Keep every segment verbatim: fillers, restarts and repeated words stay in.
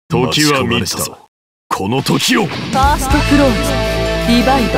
時は満ちたぞ。この時を。 ファーストクローズディバイド。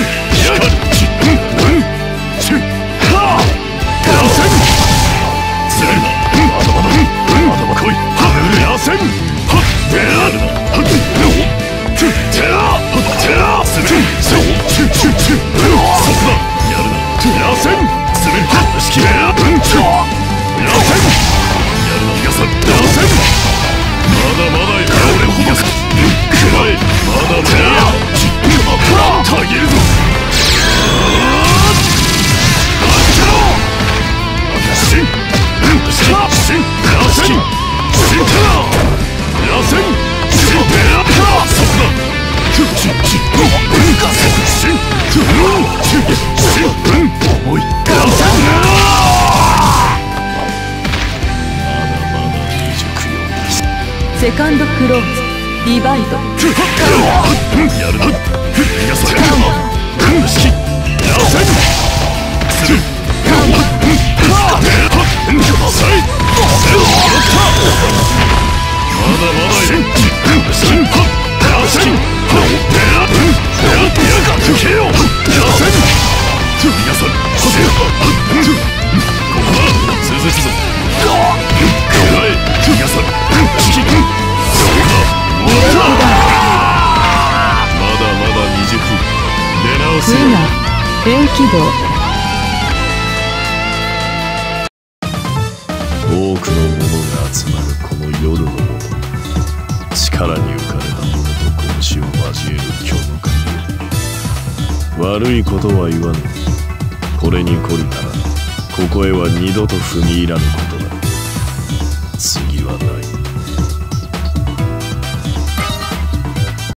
セカンドクローズディバイド。やるな。それ式する。まだまだいる。ウィナー連起動。 多くの者が集まるこの夜のもの、力に浮かれた者と拳を交える虚無感。悪いことは言わぬ。これに懲りたらここへは二度と踏み入らぬことだ。次はない。